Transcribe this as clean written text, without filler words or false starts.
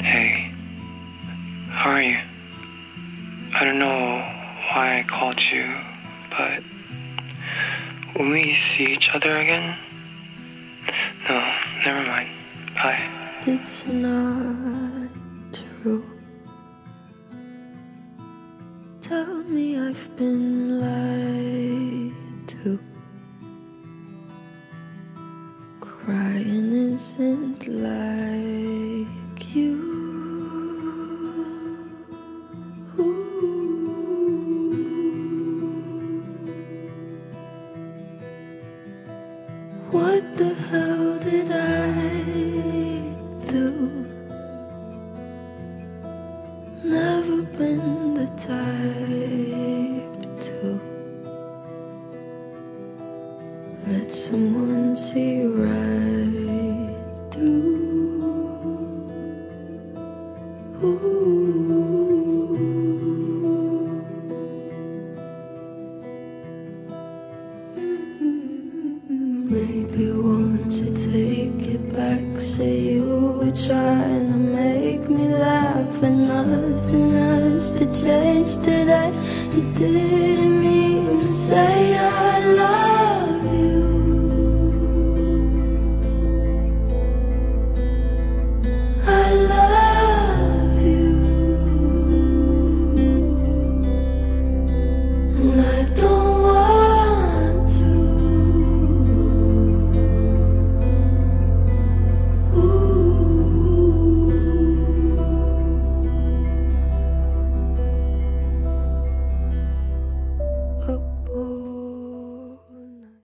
Hey, how are you? I don't know why I called you, but when we see each other again? No, never mind. Bye. It's not true. Tell me I've been lied to. Crying isn't like you. What the hell did I do? Never been the type to let someone see right through. Maybe won't you take it back? Say you were trying to make me laugh, and nothing has to change today. You did